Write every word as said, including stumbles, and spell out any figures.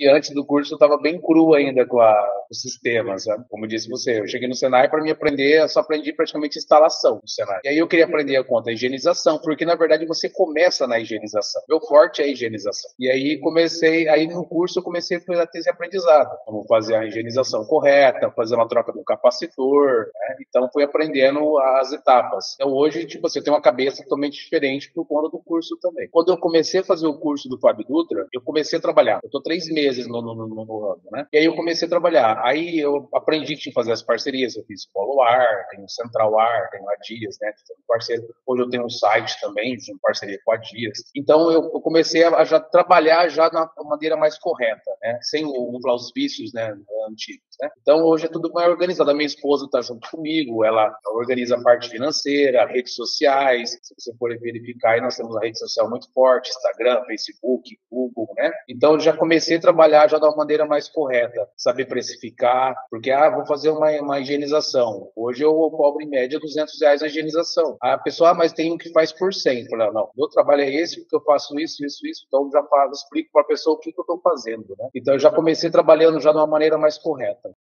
E antes do curso eu estava bem cru ainda com, a, com o sistema, sabe? Como disse você, eu cheguei no Senai para me aprender, eu só aprendi praticamente instalação no Senai. E aí eu queria aprender a conta a higienização, porque na verdade você começa na higienização. Meu forte é a higienização. E aí comecei, aí no curso eu comecei a ter esse aprendizado, como fazer a higienização correta, fazer uma troca do capacitor, né? Então fui aprendendo as etapas. Então hoje, tipo, você tem uma cabeça totalmente diferente por conta do curso também. Quando eu comecei a fazer o curso do Fábio Dutra, eu comecei a trabalhar. Eu tô três meses no, no, no, no ano, né? E aí eu comecei a trabalhar. Aí eu aprendi que tinha que fazer as parcerias. Eu fiz Polo Ar, tenho Central Ar, tenho a Dias, né? Parceiro. Hoje eu tenho um site também, de parceria com a Dias. Então eu, eu comecei a, a já trabalhar já de uma maneira mais correta, né? Sem o, os vícios, né, antigos, né? Então hoje é tudo mais organizado. A minha esposa está junto comigo, ela organiza a parte financeira, redes sociais. Se você for verificar, aí nós temos uma rede social muito forte, Instagram, Facebook, Google, né? Então eu já comecei a trabalhar já de uma maneira mais correta, saber precificar, porque ah, vou fazer uma, uma higienização. Hoje eu cobro em média duzentos reais a higienização. A pessoa, ah, mas tem um que faz por cem. Não, não, meu trabalho é esse, porque eu faço isso, isso, isso. Então eu já falo, explico para a pessoa o que, que eu estou fazendo, né? Então eu já comecei trabalhando já de uma maneira mais correta.